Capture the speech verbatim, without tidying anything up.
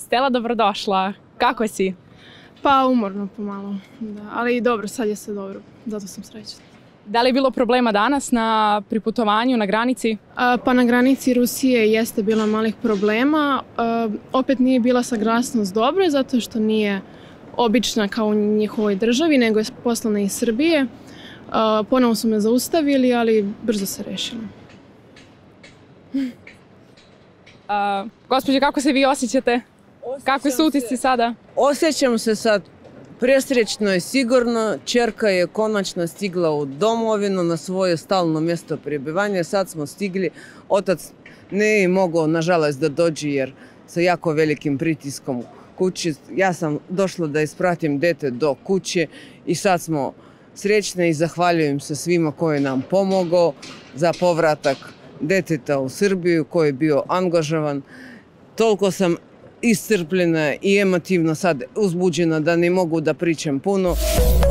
Stela, dobrodošla. Kako si? Pa umorno pomalo, da. Ali dobro, sad je sve dobro, zato sam srećna. Da li je bilo problema danas na priputovanju, na granici? A, pa na granici Rusije jeste bilo malih problema. A, opet nije bila saglasnost dobra, zato što nije obična kao u njihovoj državi, nego je poslana iz Srbije. A, ponovo su me zaustavili, ali brzo se rešilo. A, gospođe, kako se vi osjećate? Kakvi su utisci sada? Osjećam se sad presrećno i sigurno. Čerka je konačno stigla u domovinu na svoje stalno mjesto prebivanja. Sad smo stigli. Otac ne je mogao, nažalost, da dođe jer sa jako velikim pritiskom kući. Ja sam došla da ispratim dete do kuće i sad smo srećni i zahvaljujem se svima koji nam pomogao za povratak deteta u Srbiju koji je bio angažovan. Toliko sam iscrpljena i emotivno sad uzbuđena da ne mogu da pričam puno.